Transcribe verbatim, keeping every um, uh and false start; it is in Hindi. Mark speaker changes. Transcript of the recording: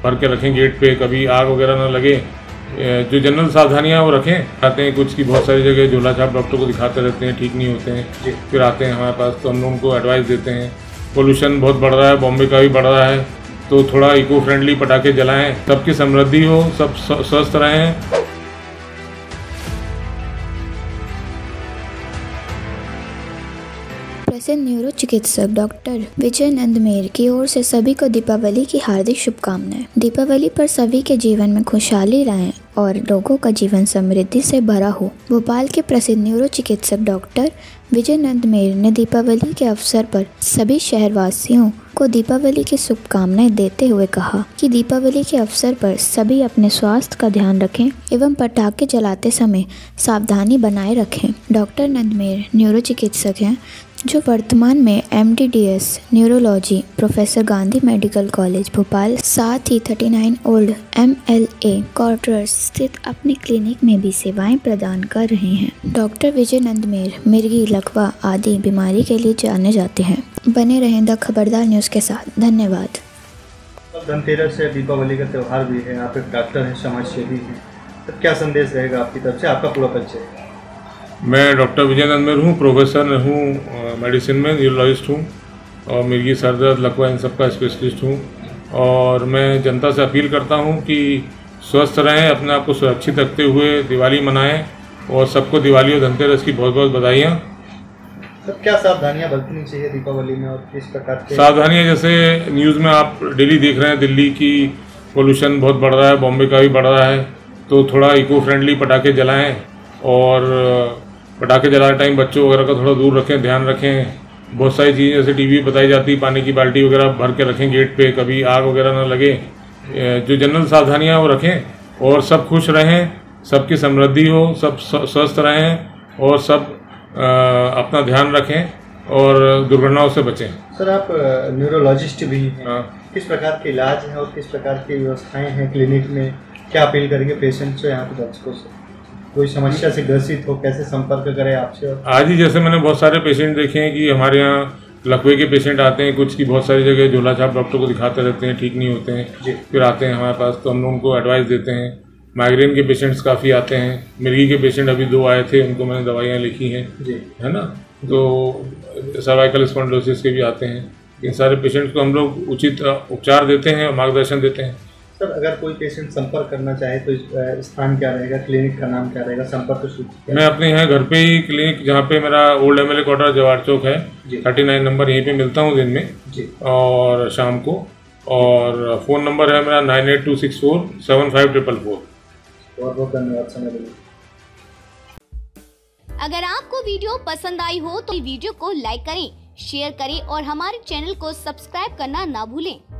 Speaker 1: भर के रखें गेट पे, कभी आग वगैरह ना लगे, जो जनरल सावधानियाँ वो रखें। आते हैं कुछ की बहुत सारी जगह झोला छाप डॉक्टर को दिखाते रहते हैं, ठीक नहीं होते हैं, फिर आते हैं हमारे पास तो हम लोग उनको एडवाइस देते हैं। पोल्यूशन बहुत बढ़ रहा है, बॉम्बे का भी बढ़ रहा है, तो थोड़ा इको फ्रेंडली पटाखे जलाएं, सबकी समृद्धि हो, सब स्वस्थ रहें।
Speaker 2: प्रसिद्ध न्यूरो चिकित्सक डॉक्टर विजय नंदमेर की ओर से सभी को दीपावली की हार्दिक शुभकामनाएं। दीपावली पर सभी के जीवन में खुशहाली लाएं और लोगों का जीवन समृद्धि से भरा हो। भोपाल के प्रसिद्ध न्यूरो चिकित्सक डॉक्टर विजय नंदमेर ने दीपावली के अवसर पर सभी शहरवासियों को दीपावली की शुभकामनाएं देते हुए कहा कि दीपावली के अवसर पर सभी अपने स्वास्थ्य का ध्यान रखें एवं पटाखे जलाते समय सावधानी बनाए रखें। डॉक्टर नंदमेर न्यूरो चिकित्सक हैं जो वर्तमान में M D D S neurology professor Gandhi medical college Bhopal, साथ ही उनतालीस old M L A quarters स्थित अपने क्लिनिक में भी सेवाएं प्रदान कर रहे हैं। डॉक्टर विजय नंदमेर मिर्गी, लकवा आदि बीमारी के लिए जाने जाते हैं। बने रहें द खबरदार न्यूज़ के साथ। धन्यवाद।
Speaker 3: धनतेरस से दीपावली का त्यौहार भी है, आप एक डॉक्टर हैं, समाज सेवी हैं, तो क्या संदेश रहेगा आपकी तरफ से? आपका पूरा परिचय।
Speaker 1: मैं डॉक्टर विजय नंदमेर हूँ, प्रोफेसर हूँ मेडिसिन में, न्यूरोलॉजिस्ट हूँ और मिर्गी, सर दर्द, लकवा इन सब का स्पेशलिस्ट हूँ। और मैं जनता से अपील करता हूँ कि स्वस्थ रहें, अपने आप को सुरक्षित रखते हुए दिवाली मनाएं और सबको दिवाली और धनतेरस की बहुत बहुत बधाइयाँ।
Speaker 3: तो क्या सावधानियाँ बरतनी चाहिए दीपावली में और किस प्रकार की
Speaker 1: सावधानियाँ? जैसे न्यूज़ में आप डेली देख रहे हैं, दिल्ली की पोल्यूशन बहुत बढ़ रहा है, बॉम्बे का भी बढ़ रहा है, तो थोड़ा इको फ्रेंडली पटाखे जलाएँ और पटाखे जलाते टाइम बच्चों वगैरह का थोड़ा दूर रखें, ध्यान रखें। बहुत सारी चीज़ें जैसे टीवी बताई जाती है, पानी की बाल्टी वगैरह भर के रखें गेट पे, कभी आग वगैरह ना लगे, जो जनरल सावधानियाँ वो रखें और सब खुश रहें, सबकी समृद्धि हो, सब स्वस्थ रहें और सब आ, अपना ध्यान रखें और दुर्घटनाओं से बचें।
Speaker 3: सर, आप न्यूरोलॉजिस्ट भी हैं, हाँ। किस प्रकार के इलाज हैं और किस प्रकार की व्यवस्थाएँ हैं क्लिनिक में? क्या अपील करेंगे पेशेंट से, यहाँ पे दर्शकों से? कोई समस्या से ग्रसित हो, कैसे संपर्क करें आपसे?
Speaker 1: आज ही जैसे मैंने बहुत सारे पेशेंट देखे हैं कि हमारे यहाँ लकवे के पेशेंट आते हैं, कुछ की बहुत सारी जगह झोला छाप डॉक्टर को दिखाते रहते हैं, ठीक नहीं होते हैं, फिर आते हैं हमारे पास तो हम लोग उनको एडवाइस देते हैं। माइग्रेन के पेशेंट्स काफ़ी आते हैं, मिर्गी के पेशेंट अभी दो आए थे, उनको मैंने दवाइयाँ लिखी हैं, है ना। तो सर्वाइकल स्पॉन्डिलोसिस के भी आते हैं। इन सारे पेशेंट्स को हम लोग उचित उपचार देते हैं और मार्गदर्शन देते हैं।
Speaker 3: सर, अगर कोई पेशेंट संपर्क करना चाहे तो स्थान क्या रहेगा, क्लिनिक का नाम क्या रहेगा, संपर्क सूची? मैं
Speaker 1: अपने यहाँ घर पे ही क्लिनिक, जहाँ पे मेरा old M L A quarter Jawahar Chowk है, थर्टी नाइन नंबर, यहीं पे मिलता हूँ दिन में जी और शाम को। और फ़ोन नंबर है मेरा nine eight two six four seven five triple four.
Speaker 3: बहुत बहुत धन्यवाद समय देने।
Speaker 4: अगर आपको वीडियो पसंद आई हो तो वीडियो को लाइक करें, शेयर करें और हमारे चैनल को सब्सक्राइब करना ना भूलें।